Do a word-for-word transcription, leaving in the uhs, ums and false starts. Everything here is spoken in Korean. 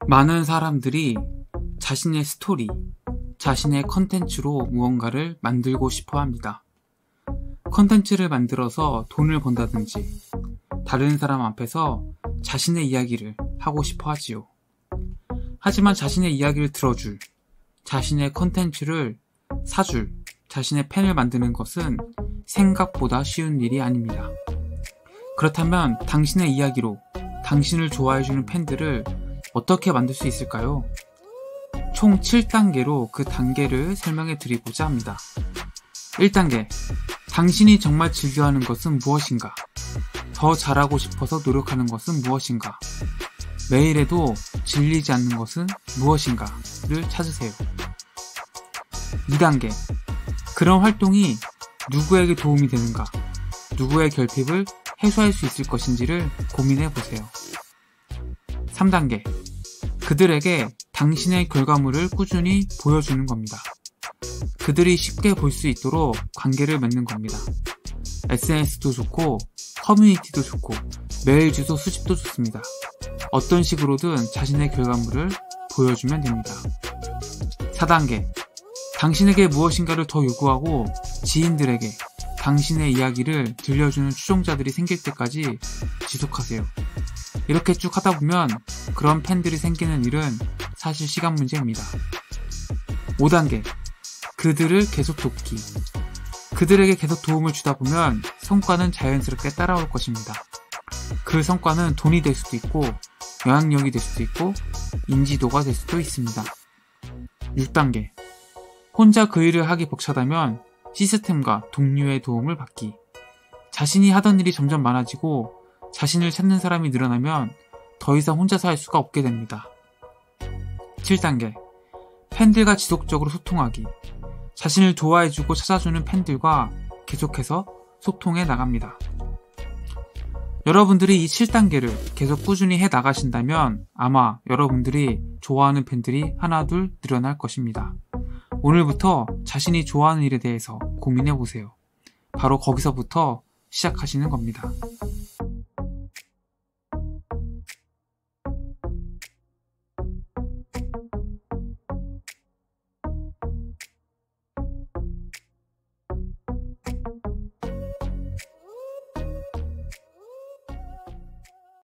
많은 사람들이 자신의 스토리, 자신의 컨텐츠로 무언가를 만들고 싶어 합니다. 컨텐츠를 만들어서 돈을 번다든지 다른 사람 앞에서 자신의 이야기를 하고 싶어 하지요. 하지만 자신의 이야기를 들어줄, 자신의 컨텐츠를 사줄, 자신의 팬을 만드는 것은 생각보다 쉬운 일이 아닙니다. 그렇다면 당신의 이야기로 당신을 좋아해주는 팬들을 어떻게 만들 수 있을까요? 총 칠 단계로 그 단계를 설명해 드리고자 합니다. 일 단계, 당신이 정말 즐겨하는 것은 무엇인가? 더 잘하고 싶어서 노력하는 것은 무엇인가? 매일 해도 질리지 않는 것은 무엇인가를 찾으세요. 이 단계, 그런 활동이 누구에게 도움이 되는가? 누구의 결핍을 해소할 수 있을 것인지를 고민해 보세요. 삼 단계, 그들에게 당신의 결과물을 꾸준히 보여주는 겁니다. 그들이 쉽게 볼 수 있도록 관계를 맺는 겁니다. 에스엔에스도 좋고 커뮤니티도 좋고 메일 주소 수집도 좋습니다. 어떤 식으로든 자신의 결과물을 보여주면 됩니다. 사 단계, 당신에게 무엇인가를 더 요구하고 지인들에게 당신의 이야기를 들려주는 추종자들이 생길 때까지 지속하세요. 이렇게 쭉 하다 보면 그런 팬들이 생기는 일은 사실 시간 문제입니다. 오 단계, 그들을 계속 돕기. 그들에게 계속 도움을 주다 보면 성과는 자연스럽게 따라올 것입니다. 그 성과는 돈이 될 수도 있고 영향력이 될 수도 있고 인지도가 될 수도 있습니다. 육 단계, 혼자 그 일을 하기 벅차다면 시스템과 동료의 도움을 받기. 자신이 하던 일이 점점 많아지고 자신을 찾는 사람이 늘어나면 더 이상 혼자서 할 수가 없게 됩니다. 칠 단계, 팬들과 지속적으로 소통하기. 자신을 좋아해주고 찾아주는 팬들과 계속해서 소통해 나갑니다. 여러분들이 이 칠 단계를 계속 꾸준히 해 나가신다면 아마 여러분들이 좋아하는 팬들이 하나 둘 늘어날 것입니다. 오늘부터 자신이 좋아하는 일에 대해서 고민해 보세요. 바로 거기서부터 시작하시는 겁니다.